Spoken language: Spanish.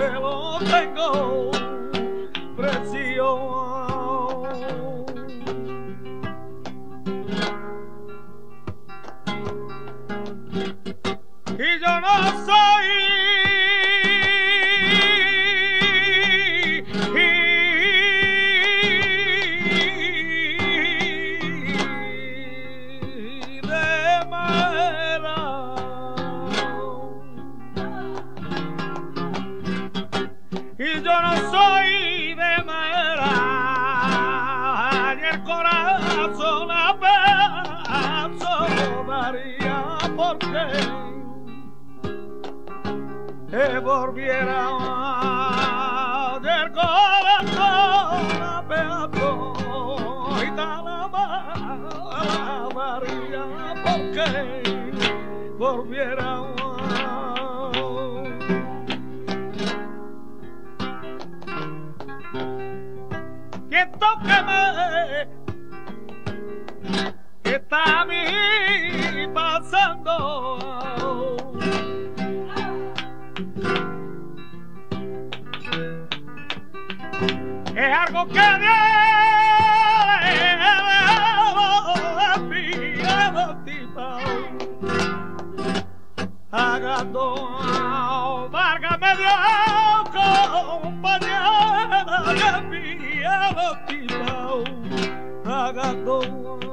te lo tengo precio. Y yo no soy de madera, y yo no soy de madera, ni el corazón apeso daría porque volviera del corazón a pedazo y tan amaría porque volviera. Y esto que está a mí pasando es algo que válgame Dios, compañera, que mi adoptado,